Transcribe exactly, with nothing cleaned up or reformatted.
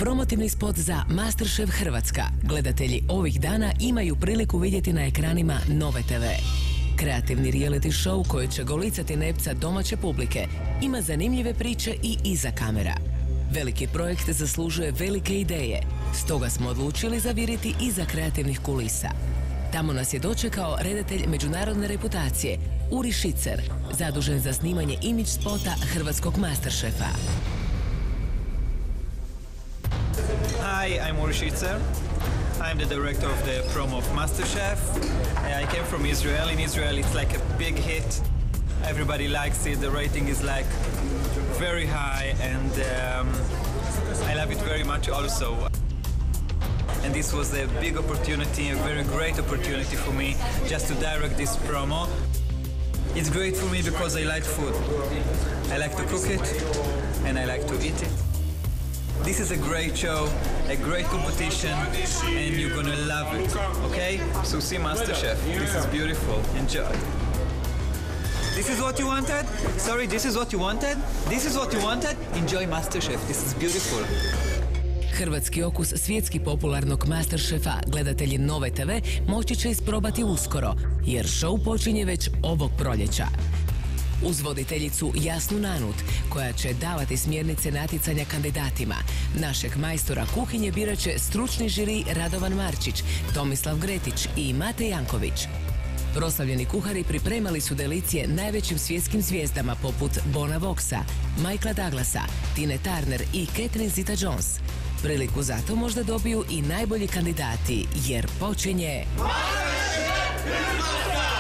Promotivni spot za MasterChef Hrvatska gledatelji ovih dana imaju priliku vidjeti na ekranima Nove te ve. Kreativni reality show koji će golicati nepca domaće publike ima zanimljive priče i iza kamera. Veliki projekt zaslužuje velike ideje, stoga smo odlučili zaviriti iza kreativnih kulisa. Tamo nas je dočekao redatelj međunarodne reputacije Uri Šicer, zadužen za snimanje imidž spota hrvatskog MasterChefa. Hi, I'm Uri Šicer. I'm the director of the promo of MasterChef. I came from Israel. In Israel, it's like a big hit. Everybody likes it. The rating is like very high, and um, I love it very much also. And this was a big opportunity, a very great opportunity for me just to direct this promo. It's great for me because I like food. I like to cook it, and I like to eat it. This is a great show, a great competition, and you're gonna love it, okay? So see MasterChef, this is beautiful, enjoy. This is what you wanted? Sorry, this is what you wanted? This is what you wanted? Enjoy MasterChef, this is beautiful. Hrvatski okus svjetski popularnog MasterChefa gledatelji Nove te ve moći će isprobati uskoro, jer show počinje već ovog proljeća. Uz voditeljicu Jasnu Nanut, koja će davati smjernice natjecanja kandidatima, našeg majstora kuhinje birat će stručni žiri Radovan Marčić, Tomislav Gretić i Mate Janković. Proslavljeni kuhari pripremali su delicije najvećim svjetskim zvijezdama poput Bona Voxa, Michaela Douglasa, Tine Turner i Catherine Zeta-Jones. Priliku za to možda dobiju i najbolji kandidati, jer počinje...